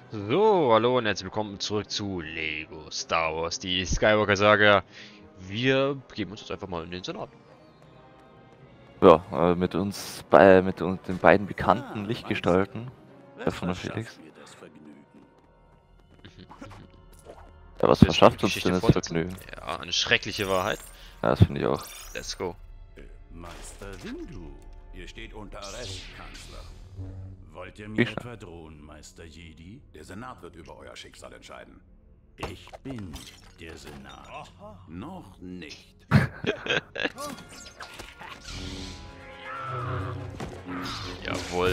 So, hallo und herzlich willkommen zurück zu Lego Star Wars, die Skywalker Saga. Wir begeben uns jetzt einfach mal in den Senat. Ja, mit uns den beiden bekannten Lichtgestalten, Stefan und Felix. Ja, was Wir jetzt die verschafft uns Geschichte denn das fortsetzen. Vergnügen? Ja, eine schreckliche Wahrheit. Ja, das finde ich auch. Let's go. Meister Windu, ihr steht unter Arrest, Kanzler. Wollt ihr Wie mir schon. etwa drohen, Meister Jedi? Der Senat wird über euer Schicksal entscheiden. Ich bin der Senat. Noch nicht. Jawohl.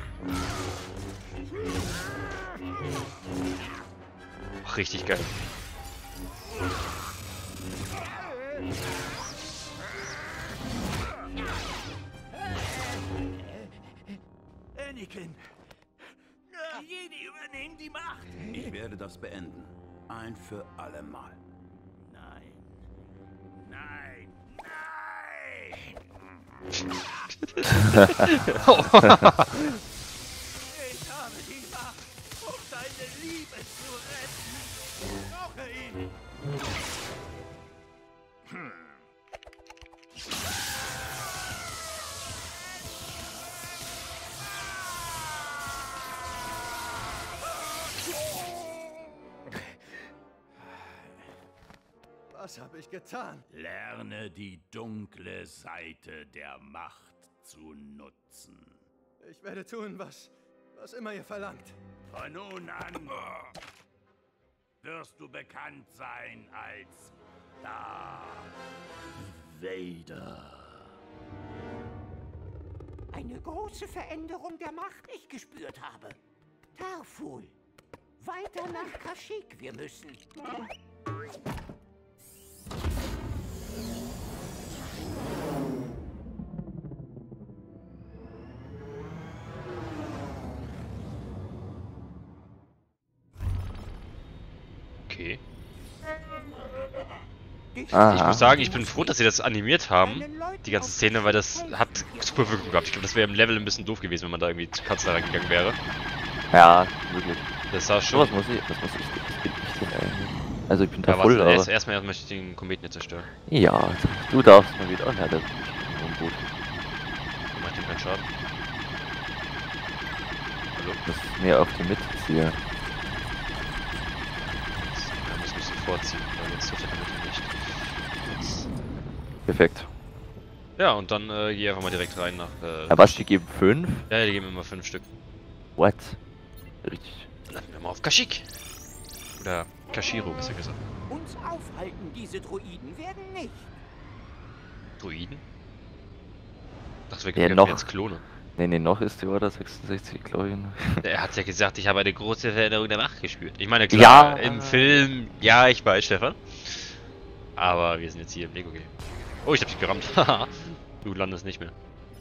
Ach, richtig geil. Anakin! Die Jedi übernehmen die Macht! Ich werde das beenden. Ein für alle Mal. Nein. Nein! Nein! Ich habe die Macht, um deine Liebe zu retten! Ich brauche ihn! Was habe ich getan? Lerne die dunkle Seite der Macht zu nutzen. Ich werde tun, was immer ihr verlangt. Von nun an wirst du bekannt sein als Darth Vader. Eine große Veränderung der Macht ich gespürt habe. Tarful. Weiter nach Kashyyyk wir müssen. Okay. Aha. Ich muss sagen, ich bin froh, dass sie das animiert haben, die ganze Szene, weil das hat super Wirkung gehabt. Ich glaube, das wäre im Level ein bisschen doof gewesen, wenn man da irgendwie zu Kanzler reingegangen wäre. Ja, wirklich. Das sah So, schon... was muss ich denn eigentlich? Also ich bin da Ja, voll, warte, aber... erstmal möchte ich den Kometen jetzt zerstören. Ja, du darfst mal wieder. Oh, ja, das ist gut. Dann macht ihm keinen Schaden. Hallo? Das ist mehr auf die Mitte ziehen. Er muss mich sofort ziehen, weil sonst trifft er damit nicht. Jetzt. Perfekt. Ja, und dann geh einfach mal direkt rein nach... Ja, was, die geben 5? Ja, die geben immer 5 Stück. What? Richtig. Landen wir mal auf Kashyyyk. Oder Kashiro, besser gesagt. Uns aufhalten diese Droiden werden nicht. Druiden? Dachte, wir Ja, können noch. jetzt Klone. Nee, noch ist die Order 66, glaube ich. Er hat ja gesagt, ich habe eine große Veränderung der Macht gespürt. Ich meine, klar, Ja. im Film, ja, ich weiß, Stefan. Aber wir sind jetzt hier im Lego-Game. Oh, ich hab dich gerammt. Haha. Du landest nicht mehr.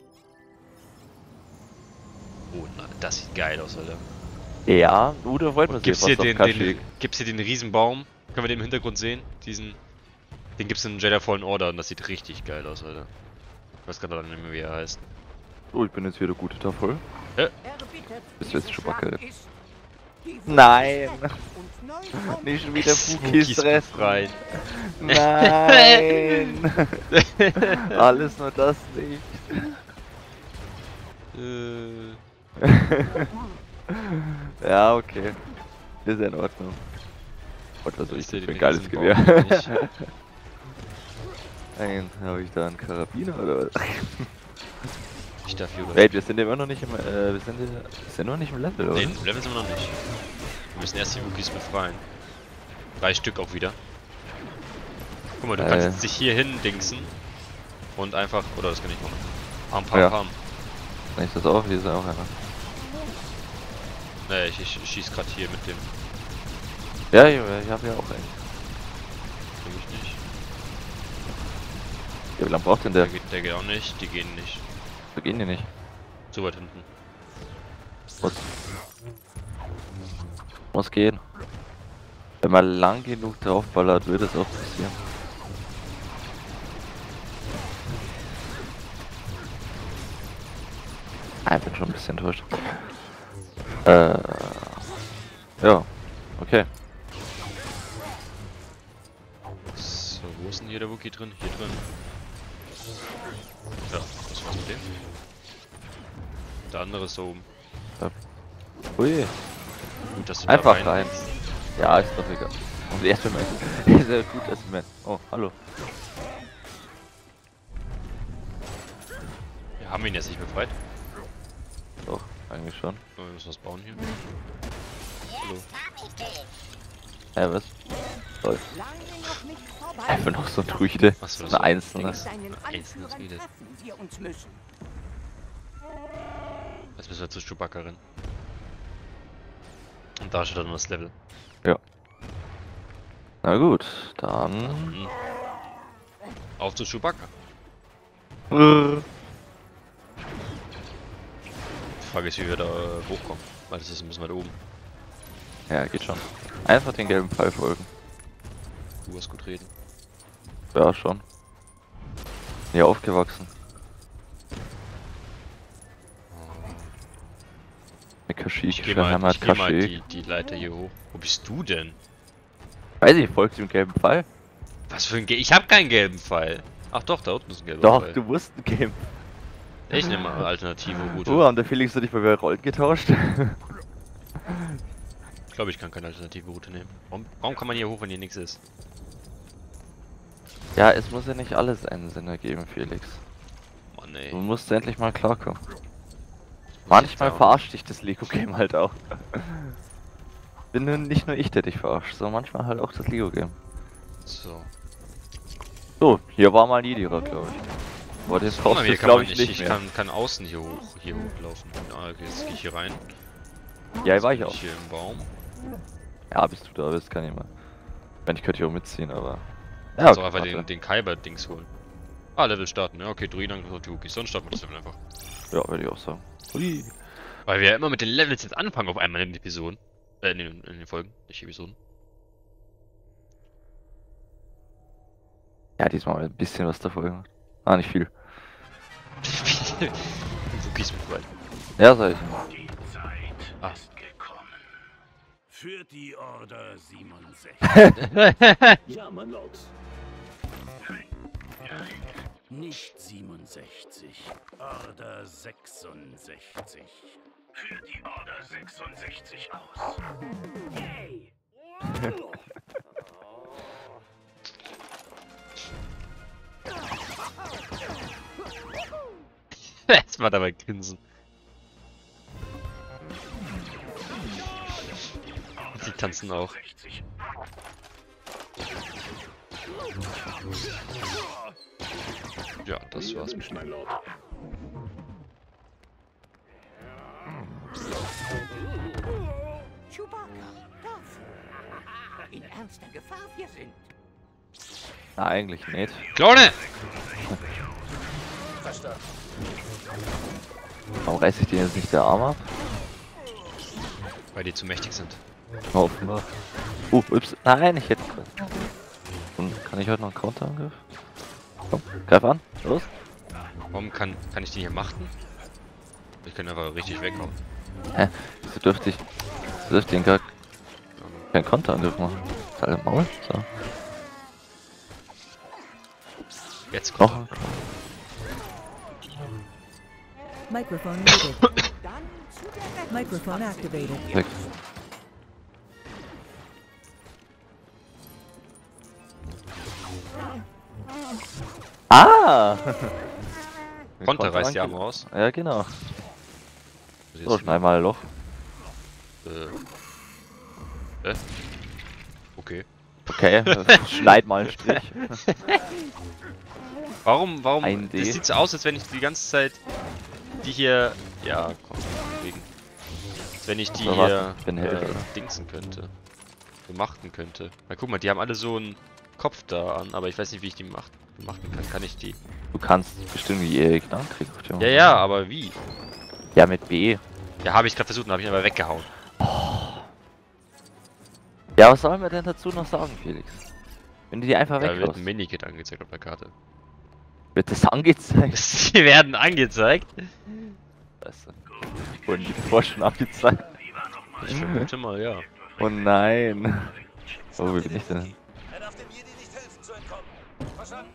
Oh, na, das sieht geil aus, Alter. Ja, da wollten wir Und gibt's sehen, hier was auf Kashyyyk. gibt's hier den Riesenbaum? Können wir den im Hintergrund sehen? Den gibt's in Jedi Fallen Order und das sieht richtig geil aus, Alter. Ich weiß gerade nicht mehr, wie er heißt. Oh, ich bin jetzt wieder gut da voll. Erbittert, Bist du jetzt diese schon Schlacht wacker? ist die Nein. Wurzel und neu kommt Nicht schon wieder Fukis Fukis Rest. befreien. Nein. Alles nur das nicht. Ja, okay. Ist ja in Ordnung. Und was soll ich sehe denn für ein den geiles Riesenbaum Gewehr? nicht. Habe ich da einen Karabiner oder was? Ich darf hier Wait, wir sind immer noch nicht im, wir sind noch nicht im Level, oder? Nee, im Level sind wir noch nicht. Wir müssen erst die Wookies befreien. 3 Stück auch wieder. Guck mal, du kannst jetzt dich hier hin dingsen. Und einfach, oder das kann ich machen. Pam. Ja. Kann ich das auch? Hier ist auch einer. Nee, ich schieß gerade hier mit dem. Ja, ich habe ja auch einen. Für mich nicht. Ja, wie lange braucht denn der? Der geht auch nicht, die gehen nicht. So gehen die nicht. Zu weit hinten. Muss gehen. Wenn man lang genug draufballert, wird es auch passieren. Ich bin schon ein bisschen enttäuscht. Ja, okay. So, wo ist denn hier der Wookie drin? Hier drin. Ja, das war's mit dem. Der andere ist da oben. Ui, Gut, dass du einfach da rein. Ja, ist doch egal. Und der erste Mal. Ist ja gut, erste Mal. Oh, hallo. Wir haben ihn jetzt nicht befreit. Doch, eigentlich schon. Wir müssen was bauen hier. Hallo. Ja, was? Toll. Lange noch nicht vorbei. Einfach noch so ein Druide. Achso, das Eine einzelne. Deinen Einzelnes Anführern Lied. treffen wir uns müssen. Jetzt müssen wir zu Chewbacca rennen. Und da steht dann das Level. Ja. Na gut, dann. Mhm. Auf zu Chewbacca. Äh. Die Frage ist, wie wir da hochkommen. Weil das ist ein bisschen weit oben. Ja, geht schon. Einfach den gelben Pfeil folgen. Du hast gut reden. Ja, schon. Hier aufgewachsen. Mit Ich geh Kashyyyk, mal, Heimat ich geh mal Kashyyyk. die Leiter hier hoch. Wo bist du denn? Weiß ich, folgst dem gelben Pfeil? Was für ein Ich hab keinen gelben Pfeil. Ach doch, da unten ist ein gelber Doch, Pfeil. du musst einen gelben. Ich nehme mal eine alternative Route. Haben der Felix und ich mal wieder Rollen getauscht? Ich glaube, ich kann keine alternative Route nehmen. Warum kann man hier hoch, wenn hier nichts ist? Ja, es muss ja nicht alles einen Sinn ergeben, Felix. Mann, ey. Du musst endlich mal klarkommen. Manchmal verarscht dich das Lego-Game halt auch. Bin nur nicht nur ich, der dich verarscht, sondern manchmal halt auch das Lego-Game. So. So, hier war mal ein Jedi-Rad, glaube ich. Aber den Guck brauchst mal, du hier jetzt, kann glaube man ich, nicht. nicht Ich mehr. kann außen hier hochlaufen. Ah, okay, jetzt gehe ich hier rein. Ja, war ich Bin auch. hier im Baum. Ja, bis du da bist, kann ich mal. Ich meine, ich könnte hier auch mitziehen, aber... Ja, also okay, einfach warte. den Kyber-Dings holen. Ah, Level starten. Ja, okay, Druiden und Wookies. Sonst starten wir das Level einfach. Ja, würde ich auch sagen. Ui. Weil wir ja immer mit den Levels jetzt anfangen auf einmal in den Episoden. In den Folgen, nicht Episoden. Ja, diesmal ein bisschen was davor gemacht. Ah, nicht viel. Wookies mit weit. Ja, sag ich. Die Zeit Ah. ist gekommen. Für die Order 67. Ja, mein Lord. Nicht 67. Order 66. Für die Order 66 aus. Yay! Jetzt mal dabei grinsen. Die tanzen auch. 60. Ja, das war's. Mein Lord. Chewbacca, dafür. In ernster Gefahr wir sind. Na, eigentlich nicht. Klone! Warum reiß ich den jetzt nicht der Arm ab? Weil die zu mächtig sind. Offenbar. Ups. Nein, ich hätte... Und kann ich heute noch einen Counterangriff? Komm, greif an. Los. Warum kann ich die hier machten? Ich kann einfach richtig weghauen. Hä? Wieso dürfte ich... den gar keinen Konterangriff machen? Ist halt im Maul? So. Jetzt kommt Noch. er. Microphone muted. Dann zu der Microphone activated. Weg. Ah! Konter reißt die Arme raus. Ja, genau. Also So, jetzt- schneid mal ein Loch. Okay. Okay, schneid mal einen Strich. Warum, Ein D. das sieht so aus, als wenn ich die ganze Zeit die hier, ja, komm, bewegen. Als wenn ich die So, warte, hier ich bin Held, oder? dingsen könnte. Bemachten könnte. Weil guck mal, die haben alle so einen Kopf da an, aber ich weiß nicht, wie ich die bemachten kann. Kann ich die? Du kannst bestimmt wie Erik Knarrenkrieg auf dem. Ja, ja, aber wie? Ja, mit B. Ja, habe ich gerade versucht und habe ich aber weggehauen. Ja, was sollen wir denn dazu noch sagen, Felix? Wenn du die einfach Da wird weghaust, ein Minikit angezeigt auf der Karte. wird das angezeigt. Sie werden angezeigt? Scheiße. Wurden die davor schon angezeigt? Ich vermute mal, ja. Oh nein. Oh, wie bin ich denn? Er darf dem Jedi nicht helfen zu entkommen. Verstanden?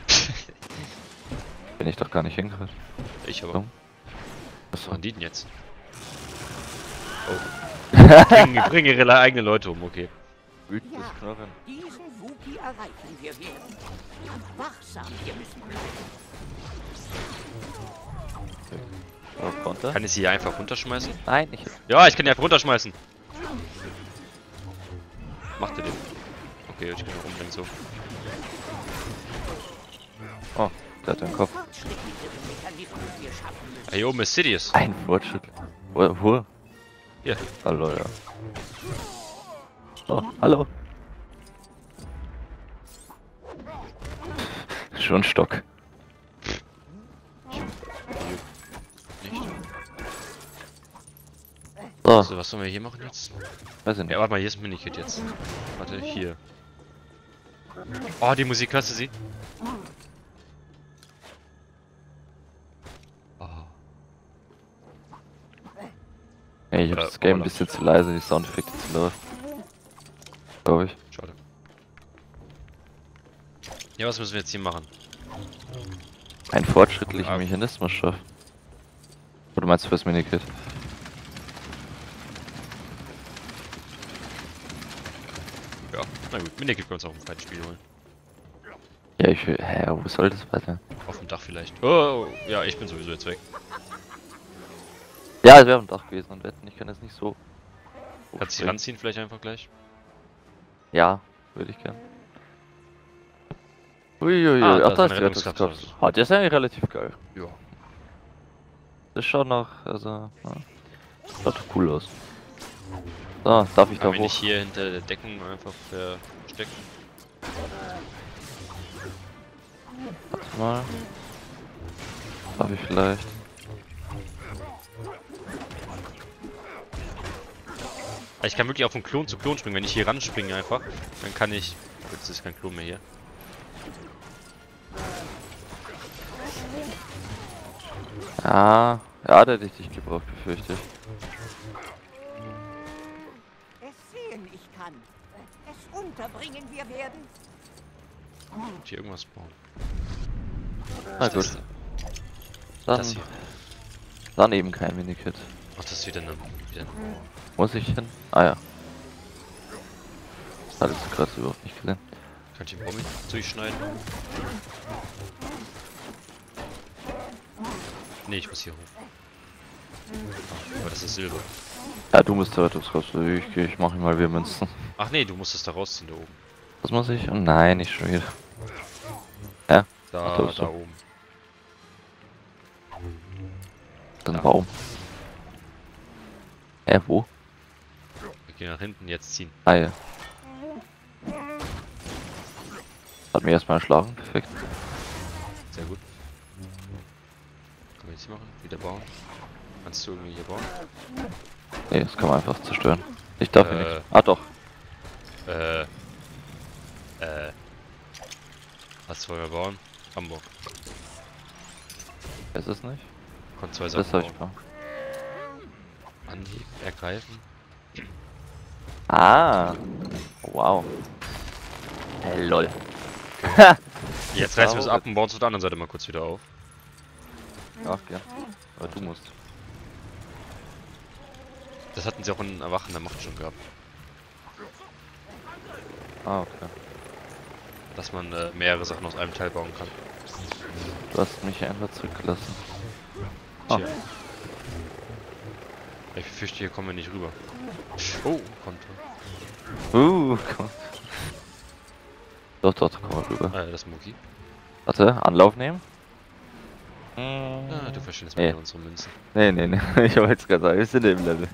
Bin ich doch gar nicht hingehört. Ich aber. So. Was machen die denn jetzt? Oh. Bringen ihre eigenen Leute um, okay. Wütendes Knurren. Diesen Wookie erreichen wir werden. Wachsam, wir müssen bleiben. Oh, Konter? Kann ich sie hier einfach runterschmeißen? Nein, ich. Ja, ich kann die einfach runterschmeißen. Macht ihr den? Okay, ich kann ihn umbringen so. Oh, der hat den Kopf. Fortschrittlichere Mechanismen wir schaffen müssen. Ah, hier oben ist Sidious. Ein Fortschritt. Wo? Hier. Hallo, ja. Oh, hallo. Schon Stock. Nicht. So, So, was sollen wir hier machen jetzt? weiß ich nicht. Ja, warte mal, hier ist ein Minikit jetzt. Warte, hier. Oh, die Musik, hörst du sie? Oh. Ey, ich hab das Game ein Ola. bisschen zu leise, die Soundeffekte zu laut. Glaube ich. Schade. Ja, was müssen wir jetzt hier machen? Einen fortschrittlichen Ah. Mechanismus schaffen. Oder meinst du fürs Minikit? Ja, na gut, Minikit können wir uns auch im zweiten Spiel holen. Ja, ich will. Hä, wo soll das weiter? Auf dem Dach vielleicht. Oh, ja, ich bin sowieso jetzt weg. Ja, es wäre am Dach gewesen und wetten, ich kann das nicht so. Kannst du sie ranziehen vielleicht einfach gleich? Ja, würde ich gern. Uiuiui, Ah, da ach, ist da eine ist die Rettungskapsel. Rettungskapsel. Ah, der ist eigentlich relativ geil. Ja. Das schaut noch, also, ja. Schaut cool aus. So, darf ich da Kann wir hoch? nicht hier hinter der Decken einfach verstecken? Warte mal. Darf ich vielleicht? Ich kann wirklich auch von Klon zu Klon springen. Wenn ich hier ran springe einfach, dann kann ich... Jetzt ist kein Klon mehr hier. Ja, ja, der hätte ich dich gebraucht, befürchte ich. Es sehen, ich kann. Es unterbringen wir werden. Und hier irgendwas bauen. Na Was ist gut. das Dann, hier? dann eben kein Minikit. Ach, das ist wieder eine... Muss ich hin? Ah ja. Hat es gerade überhaupt nicht gesehen. Kann ich den Baum durchschneiden? Nee, ich muss hier hoch. Ah, aber das ist Silber. Ja, du musst da das raus. Ich mach ihn mal wieder Münzen. Ach nee, du musst es da rausziehen, da oben. Was muss ich? Oh nein, nicht schon wieder. Ja, Da, Ach, das ist da so. oben. das ist ein Da. Baum. Wo? Wir gehen nach hinten, jetzt ziehen. Ah ja. Hat mir erstmal erschlagen, perfekt. Sehr gut. Können wir jetzt hier machen? Wieder bauen? Kannst du irgendwie hier bauen? Nee, das kann man einfach zerstören. Ich darf ihn nicht. Ah doch. Was wollen wir bauen? Hamburg. Ist es nicht? Konnte zwei Das Sachen habe ich bauen. gemacht. Anheben, ergreifen. Ah. Wow. Hey, lol. Jetzt reißen wir es ab und bauen es auf der anderen Seite mal kurz wieder auf. Ach, gern. Aber du musst. Das hatten sie auch in Erwachen der Macht schon gehabt. Ah, okay. Dass man mehrere Sachen aus einem Teil bauen kann. Du hast mich einfach zurückgelassen. Ah. Tja. Ich befürchte, hier kommen wir nicht rüber. Oh, Konto. Komm. Doch, komm mal rüber. Das ist Muki. Warte, Anlauf nehmen? Ah, du verschwindest Nee. mit unsere Münzen. Nee. Ich wollte jetzt gerade sagen, wir sind im Level.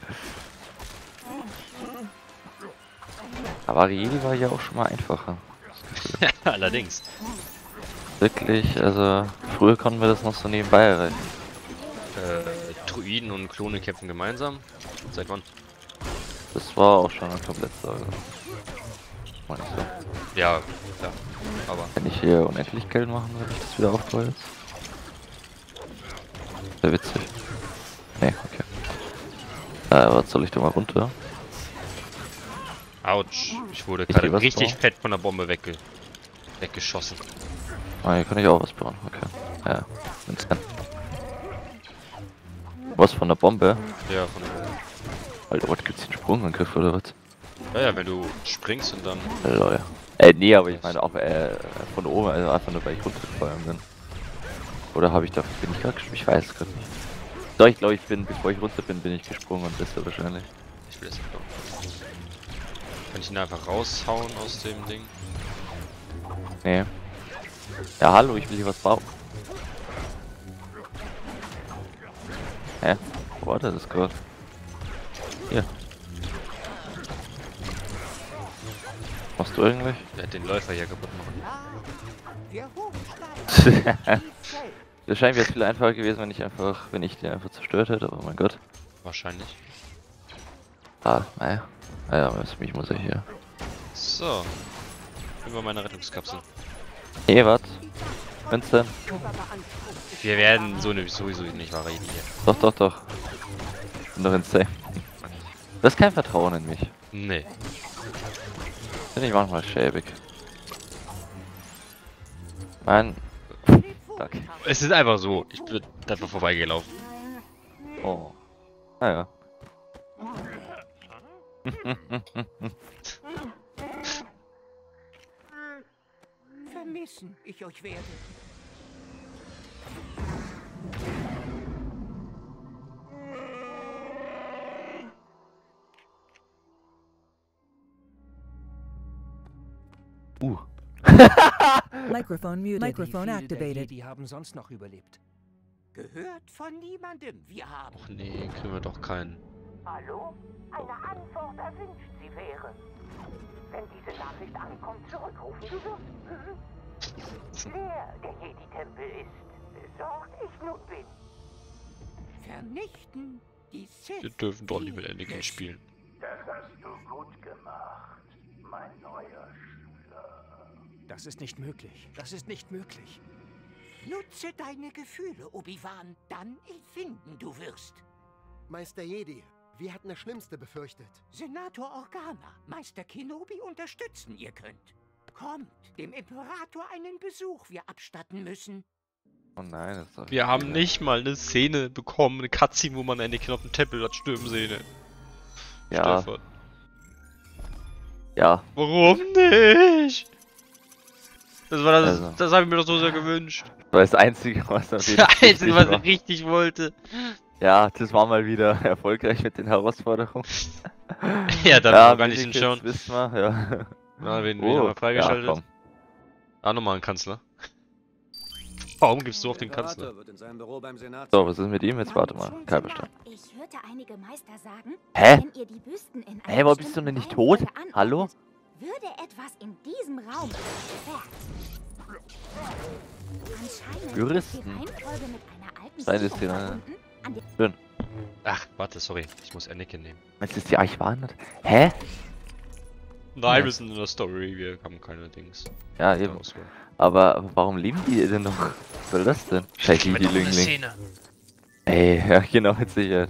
Aber Riel war ja auch schon mal einfacher. Allerdings. Wirklich, also früher konnten wir das noch so nebenbei erreichen. Druiden und Klone kämpfen gemeinsam. Seit wann? Das war auch schon eine Komplettsage. Meine ich so. Ja, klar. Aber Wenn ich hier unendlich Geld machen, wenn ich das wieder aufbaue jetzt. Sehr witzig. Nee, okay. Was soll ich da mal runter? Autsch. Ich wurde Ich gerade geh was richtig bauen. fett von der Bombe weggeschossen. Ah, hier kann ich auch was bauen. Okay. Ja, wenn's kann. Was von der Bombe? Ja, von der Alter, was gibt's den Sprungangriff oder was? ja, wenn du springst und dann. Lol. Nee, aber ich meine auch von oben, also einfach nur weil ich runtergefallen bin. Oder habe ich da, bin ich gerade gesprungen? Ich weiß es gerade nicht. Doch, ich glaube, bevor ich runter bin, bin ich gesprungen und das ist wahrscheinlich. Ich will das nicht bauen. Kann ich ihn einfach raushauen aus dem Ding? Nee. Ja, hallo, ich will hier was bauen. Hä? Wo war das gerade? Hier. Machst du eigentlich? Der hat den Läufer hier kaputt machen. Der Hochstein. Wahrscheinlich wäre es viel einfacher gewesen, wenn ich den einfach zerstört hätte, aber mein Gott. Wahrscheinlich. Ah, naja. Naja, aber mich muss er hier. So. Über meine Rettungskapsel. Nee, wat? Wenn's denn? Wir werden sowieso nicht variieren hier. Doch, doch, doch. Ich bin doch insane. Du hast kein Vertrauen in mich. Nee. Bin ich manchmal schäbig. Mann. Danke. Es ist einfach so. Ich bin einfach vorbeigelaufen. Oh. Naja. Vermissen ich euch werde. Microphone muted. Microphone Wie viele der activated. Jedi haben sonst noch überlebt? Gehört von niemandem. Wir haben. Och nee, kriegen wir doch keinen. Hallo? Eine Antwort erwünscht sie wäre. Wenn diese Nachricht ankommt, zurückrufen. Du wirst leer der Jedi-Tempel ist. Besorgt ich nun bin. Vernichten die Sith. Wir dürfen doch nicht mit Anakin spielen. Das hast du gut gemacht, mein neuer Schüler. Das ist nicht möglich. Das ist nicht möglich. Nutze deine Gefühle, Obi-Wan. Dann empfinden du wirst. Meister Jedi, wir hatten das Schlimmste befürchtet. Senator Organa, Meister Kenobi unterstützen, ihr könnt. Kommt, dem Imperator einen Besuch wir abstatten müssen. Oh nein, das ist doch. Wir haben nicht mal eine Szene bekommen, eine Cutscene, wo man Anakin auf dem Tempel hat stürmen sehen. Ja. Stefan. Ja. Warum nicht? Das war das, Also. das habe ich mir doch so sehr gewünscht. Das war das Einzige, was auf jeden Das Fall Einzige, was war. ich richtig wollte. Ja, das war mal wieder erfolgreich mit den Herausforderungen. Ja, dann Ja, gar nicht hinschauen. Wissen wir, ja. Na, wen haben wir freigeschaltet? Ja, komm. Ah, nochmal ein Kanzler. Warum gibst du auf den Kanzler? Wird in seinem Büro beim Senat. So, was ist mit ihm? Jetzt warte mal. Kein Bestand. Ich hörte einige Meister sagen, Hä? wenn ihr die Büsten in Hä, warum bist du denn nicht tot? Hallo? Würde etwas in diesem Raum gesperrt. Anscheinend Juristen. ist die Reihenfolge mit einer alten Seine Sicherung Szene. verbunden, an der Schön. Ach, warte, sorry. Ich muss Anakin nehmen. Jetzt ist die Archivandert. Hä? Nein, Ja. wir sind in der Story, wir haben keine Dings. Ja, eben. Auswahl. Aber warum lieben die denn noch? Was soll das denn? Scheiße, die Lüngling. Szene. Ey, ja, genau, mit Sicherheit.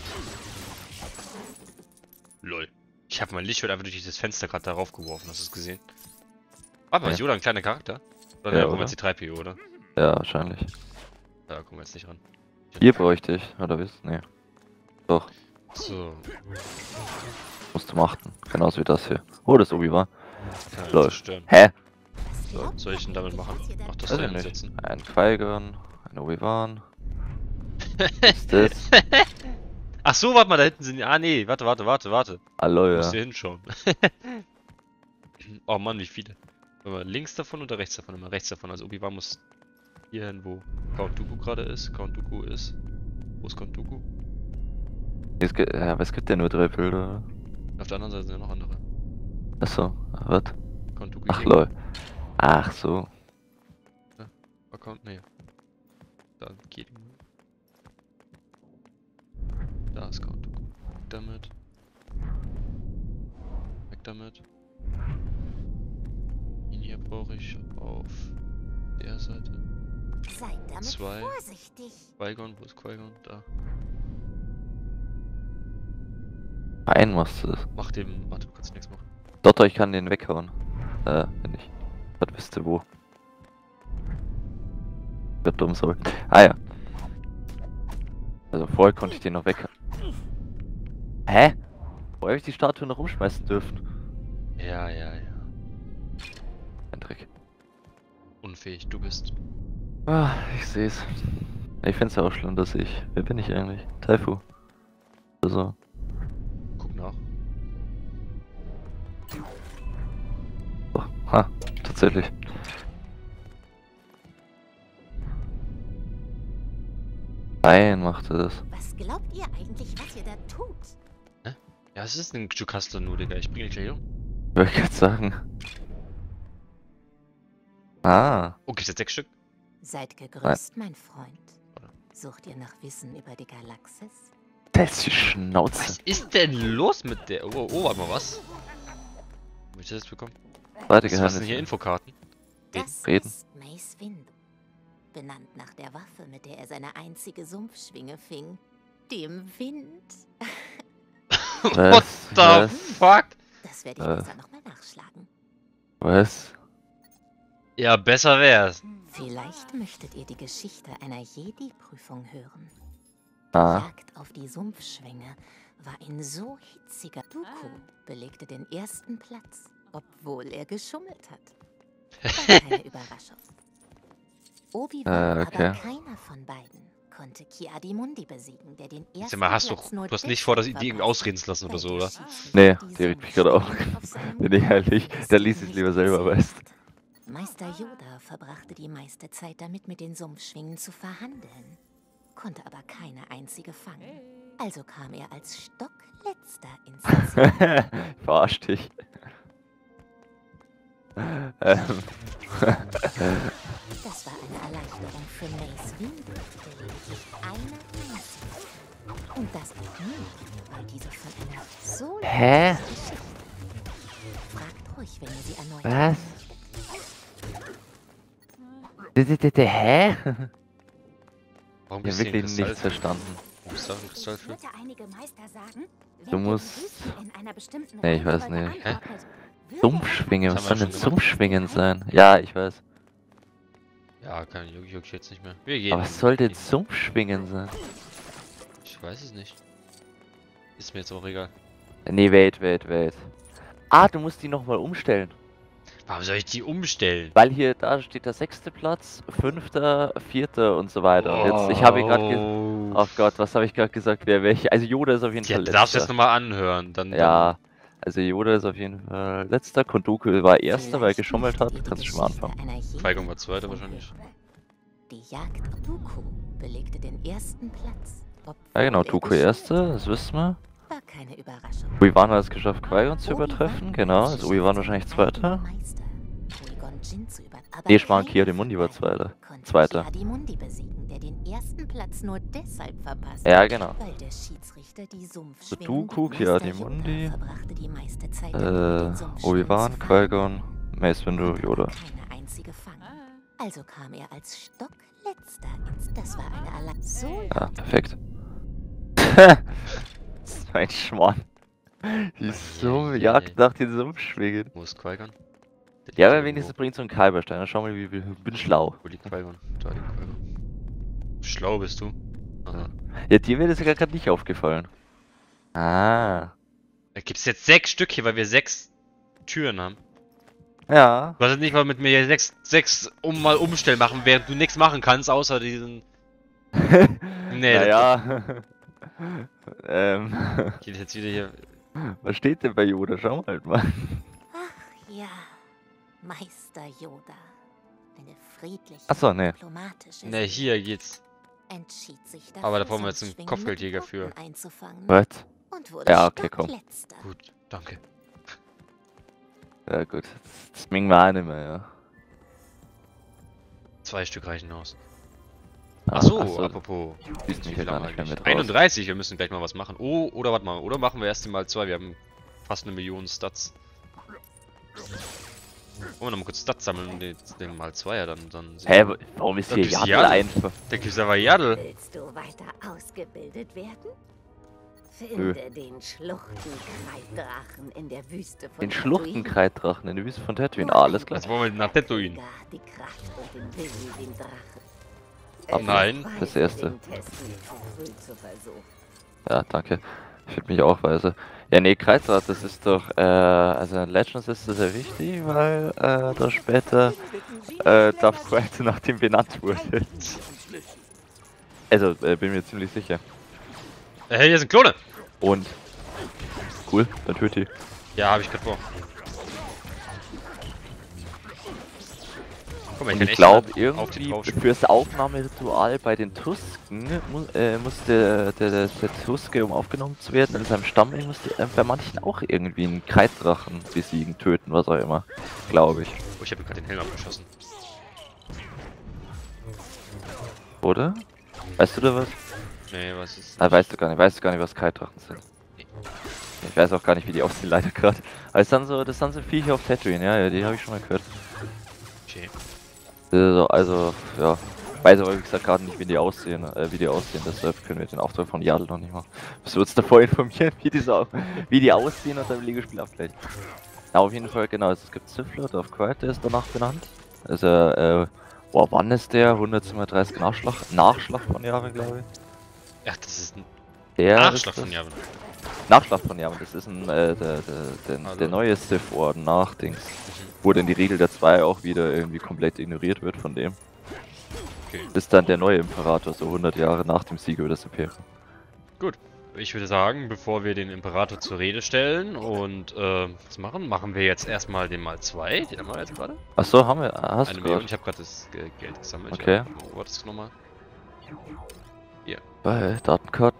Lol. Ich habe mein Lichtschwert einfach durch dieses Fenster gerade darauf geworfen, hast du es gesehen? Warte mal, Ja. ist Yoda ein kleiner Charakter? Oder Ja, ja, gucken wir oder? jetzt die 3PO, oder? Ja, wahrscheinlich. Da gucken wir jetzt nicht ran. Hier bräuchte ich, oder wisst? Nee. Doch, So. musst du machen. Genauso wie das hier. Oh, das ist Obi-Wan. Kann er Lol. zerstören. Hä? So, was soll ich denn damit machen? Ach, das Weiß da ich nicht. hinsetzen. Ein Qui-Gon, ein Obi-Wan. Was ist das? Ach so, warte mal, da hinten sind die. Ah, nee, warte. Hallo, Du musst ja. hier hinschauen. Oh Mann, wie viele. Wenn man links davon oder rechts davon? Immer rechts davon. Also Obi-Wan muss hier hin, wo Count Dooku gerade ist. Count Dooku ist. Wo ist Count Dooku? Ja, aber es gibt ja nur 3 Bilder. Auf der anderen Seite sind ja noch andere. Achso, was? Count Dooku. Ach Gegner. lol. Ach so. War Count, nee. Da geht. Da ist Count Dooku. Weg damit. Weg damit. Ihn hier brauche ich auf der Seite. Seid damit 2. vorsichtig. Qui-Gon, wo ist Qui-Gon? Da. Ein machst du das. Mach dem. Warte, du kannst nichts machen. Dort, ich kann den weghauen. Wenn ich. Was wisst ihr wo? Ich dumm soll. Ah ja. Also vorher konnte ich den noch weghauen. Hä? Vorher habe ich die Statue noch umschmeißen dürfen. Ja. Ein Trick. Unfähig, du bist. Ah, ich seh's. Ich find's ja auch schlimm, dass ich. Wer bin ich eigentlich? Taifu. Also. Guck nach. Oh, ha, tatsächlich. Nein, macht er das. Was glaubt ihr eigentlich, was ihr da tut? Ja, es ist ein Stück Hustler nur, Digga. Ich bringe dich gleich um. Wollte ich gerade sagen. Ah. Oh, gibt's jetzt 6 Stück? Seid gegrüßt, mein Freund. Sucht ihr nach Wissen über die Galaxis? Das ist die Schnauze. Was ist denn los mit der? Oh, warte mal, was? Hab ich das jetzt bekommen? Zweite Was sind Geheimnis. hier Infokarten? Das Reden. ist Mace Windu. Benannt nach der Waffe, mit der er seine einzige Sumpfschwinge fing. Dem Wind. What the fuck? Das werde ich besser nochmal nachschlagen. Was? Ja, besser wär's. Vielleicht möchtet ihr die Geschichte einer Jedi-Prüfung hören. Ah. Jagd auf die Sumpfschwinge war ein so hitziger. Dooku belegte den ersten Platz, obwohl er geschummelt hat. War keine Überraschung. Obi-Wan, okay. aber keiner von beiden konnte Ki-Adi-Mundi besiegen, der den ersten Sag mal, Platz nur du hast nicht vor, dass die deshalb irgendwie ausreden zu lassen oder so, oder? Nee, die regt mich gerade auch. Bin ich ehrlich, der liest es lieber selber, weißt. Meister Yoda verbrachte die meiste Zeit damit, mit den Sumpfschwingen zu verhandeln, konnte aber keine einzige fangen. Also kam er als Stockletzter ins Ziel. Verarsch dich. Das war eine Erleichterung für Mace Windu, der lediglich einer einzige. Und das auch nur, weil diese von einer so Hä? Geschichte. Fragt ruhig, wenn ihr sie erneut Was? Hä? Warum Ich gibt's hab hier wirklich einen Kristall nichts für? verstanden. Warum ist da ein Kristall für? Hörte einige Meister sagen, Du musst. in einer bestimmten Nee, ich weiß Reihenfolge nicht. anordnet, würde Sumpfschwinge, Das was haben soll wir denn schon gemacht. Sumpfschwingen sein? Ja, ich weiß. Ja, kann ich jetzt nicht mehr. Wir gehen. Aber was soll denn Sumpfschwingen sein? Ich weiß es nicht. Ist mir jetzt auch egal. Nee, wait. Ah, du musst die nochmal umstellen. Warum soll ich die umstellen? Weil hier, da steht der 6. Platz, 5., 4. und so weiter. Und jetzt, ich habe gerade oh Gott, was habe ich gerade gesagt, wer welche? Also Yoda ist auf jeden Ja, Fall du darfst letzter. jetzt nochmal anhören. Dann, Ja, also Yoda ist auf jeden Fall letzter. Kondoku war erster, weil er geschummelt hat. Kannst du schon mal anfangen. Qui-Gon war zweiter wahrscheinlich. Die Jagd auf Dooku belegte den ersten Platz. Ja genau, obwohl er Dooku geschummelt erster, das wissen wir. War keine Überraschung. Obi-Wan hat es geschafft, Qui-Gon zu übertreffen, genau. Also Obi-Wan wahrscheinlich zweiter. Nee, Schmarrn, Ki-Adi-Mundi war zweiter. Ki-Adi-Mundi besiegen, der den ersten Platz nur deshalb verpasst. Ja, genau. Weil der Schiedsrichter die Sumpfschwingen So Dooku, mit Meister Ki-Adi-Mundi, Yoda verbrachte die meiste Zeit damit, mit den Sumpfschwingen Obi-Wan, zu Qui-Gon, Mace Windu, Yoda. keine einzige fangen. Also kam er als Stockletzter ins... Das war eine allein... So Ja, perfekt. Das ist mein Schmarrn. Die ist so jagt nach den Sumpfschwingen. Wo ist Qui-Gon? Der Ja, liegt aber wenigstens bringt so einen Kalberstein. Schau mal, wie bin schlau. Wo liegt Qui-Gon? Da liegt Qui-Gon. Schlau bist du. Aha. Ja, dir wäre das ja gerade nicht aufgefallen. Ah. Da gibt's jetzt 6 Stück hier, weil wir 6 Türen haben. Ja. Du hast jetzt nicht mal mit mir hier 6 mal umstellen machen, während du nichts machen kannst, außer diesen... Nee, Naja. geht jetzt wieder hier... Was steht denn bei Yoda? Schau mal halt mal. Ach ja, Meister Yoda. Eine friedliche, Achso, nee. diplomatische Ne, hier geht's. entschied sich dafür, Aber da brauchen wir jetzt einen Sumpfschwingen Kopfgeldjäger mit für. Toten einzufangen Was? und wurde Ja, okay, komm. Stockletzter. Gut, danke. Ja, gut. Das mengen wir auch nicht mehr, ja. 2 Stück reichen aus. Ah, Achso, achso. apropos. Die ist Wie mich viel ja gar haben nicht wir mehr mit eigentlich? raus. 31, wir müssen gleich mal was machen. Oh, oder warte mal, oder machen wir erst mal 2, wir haben fast 1 Million Stats. Wollen wir nochmal kurz Stats sammeln, den mal 2er dann Hä, warum ist Da hier gibt's Yaddle Yaddle. einfach? Da gibt's aber Yaddle. Willst du weiter ausgebildet werden? Finde den Schluchtenkreiddrachen in der Wüste von Den Schluchtenkreiddrachen in der Wüste von Tatooine. Ah, alles klar. Jetzt wollen wir nach Tatooine. Die Kraft und den Willen, den Drachen. Nein. Das erste. Den Test nicht zu früh zu versuchen. Ja, danke. Ich würde mich auch weise. Ja, nee, Kreisrad, das ist doch, also in Legends ist das ja wichtig, weil, da später, Darth Vader nach dem benannt wurde. Also, bin mir ziemlich sicher. Hey, hier sind Klone! Und, cool, dann töte ich. Ja, habe ich gerade vor. Guck mal, Und kann ich echt glaube, auf die irgendwie drauf fürs Aufnahmeritual bei den Tusken musste der Tuske, um aufgenommen zu werden, in seinem Stamm, musste bei manchen auch irgendwie einen Kreisdrachen besiegen, töten, was auch immer. Glaube ich. Oh, ich habe gerade den Helm abgeschossen. Oder? Weißt du da was? Nee, was ist. Ah, weißt du gar nicht, was Kreisdrachen sind. Nee. Ich weiß auch gar nicht, wie die aussehen, leider gerade. Aber das sind so Viecher auf Tatooine, ja, die habe ich schon mal gehört. Okay. Also, ja. Weiß aber wie gesagt gerade nicht, wie die aussehen, deshalb können wir den Auftrag von Yadel noch nicht machen. Müssen wir uns davor informieren, wie die aussehen und dann im Lego-Spiel abgleichen. Na, auf jeden Fall, genau, es gibt Sith Lord of Quiet, der ist danach benannt. Also, wann ist der? 137 Nachschlag von Yavin, glaube ich. Ach, das ist ein Der Nachschlag von Yavin. Nachschlag von Yavin, das ist der neue Sith-Orden nach Dings. Wo dann die Regel der 2 auch wieder irgendwie komplett ignoriert wird von dem. Okay. Bis dann der neue Imperator, so 100 Jahre nach dem Sieg über das Imperium. Gut. Ich würde sagen, bevor wir den Imperator zur Rede stellen und was machen wir jetzt erstmal den mal 2. Den haben wir jetzt gerade. Achso, haben wir. Hast Eine du Million. grad? Ich habe gerade das Geld gesammelt. Okay. Ja. Wo war das nochmal? Hier. Bei Datenkarten.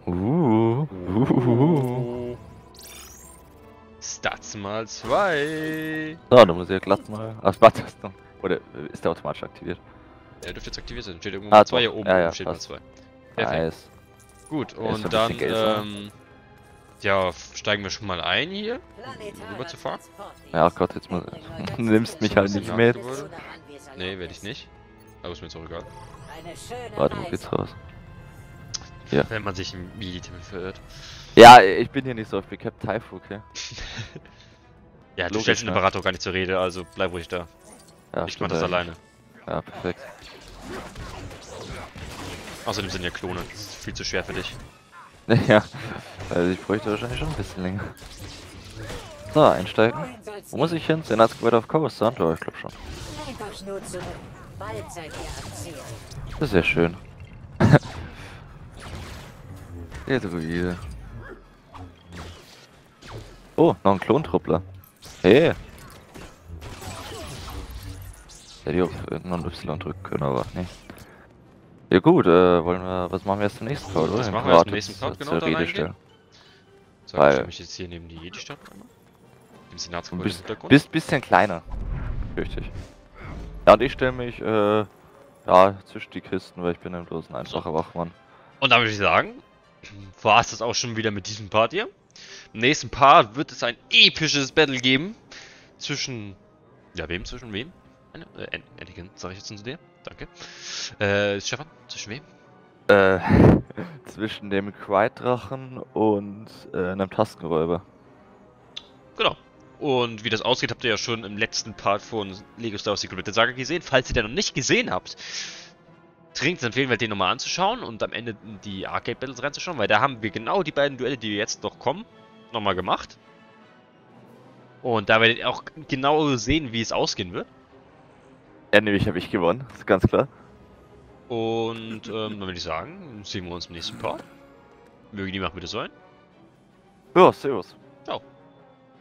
Stats mal 2. So, da muss ich ja glatt mal. Ach, warte, oder ist der automatisch aktiviert? Der dürfte jetzt aktiviert sein. Steht irgendwo Ah, mal 2 doch. hier oben. Ja, ja, steht mal passt. 2. Perfekt. Nice. Gut, ist und ein dann bisschen Geld, ja, steigen wir schon mal ein hier, rüber zu fahren. Ja Gott, jetzt muss du nimmst mich halt nicht mit. Nee, werde ich nicht. Aber ist mir jetzt auch egal. Warte, wo geht's raus? Wenn man sich im Midi-Tempel verirrt. Ja, ich bin hier nicht so oft bekämpft, Taifu, okay? Ja, du Logisch, stellst den ne? Imperator gar nicht zur Rede, also bleib ruhig da. Ja, Ich mach stimmt das eigentlich. alleine. Ja, perfekt. Außerdem sind ja Klone, das ist viel zu schwer für dich. Ja, also ich bräuchte wahrscheinlich schon ein bisschen länger. So, einsteigen. Wo muss ich hin? Senats Squad of Coast, Santo? Ich glaube schon. Das ist ja schön. Der Druide. Oh, noch ein Klontruppler. Hey! Hätte ich auf Y drücken können, aber nee. Ja gut, was machen wir jetzt zum nächsten Part, oder? Was Den machen wir jetzt zum Pirat nächsten Part, zur genau, da Rede reingehen? stellen. So, Weil- ich stelle mich jetzt hier neben die Jedi-Stadt einmal. Dem Ein Senatsgebäude im Hintergrund. bisschen kleiner. Richtig. Ja, und ich stelle mich, ja, zwischen die Kisten, weil ich bin ein bloß ein einfacher Wachmann. Und dann würde ich sagen, war es das auch schon wieder mit diesem Part hier. Im nächsten Part wird es ein episches Battle geben. Zwischen... Ja, wem? Zwischen wem? Anakin, sag ich jetzt zu dir. Danke. Stefan, zwischen wem? Zwischen dem Quiet-Drachen und einem Taskenräuber. Genau. Und wie das ausgeht, habt ihr ja schon im letzten Part von Lego Star Wars Secret of the Saga gesehen. Falls ihr den noch nicht gesehen habt, dringend empfehlen wir den nochmal anzuschauen und am Ende die Arcade Battles reinzuschauen, weil da haben wir genau die beiden Duelle, die jetzt noch kommen, nochmal gemacht. Und da werdet ihr auch genau sehen, wie es ausgehen wird. Ja, nämlich habe ich gewonnen, ist ganz klar. Und dann würde ich sagen, sehen wir uns im nächsten Part. Möge die Macht mit dir sein. Ja, servus.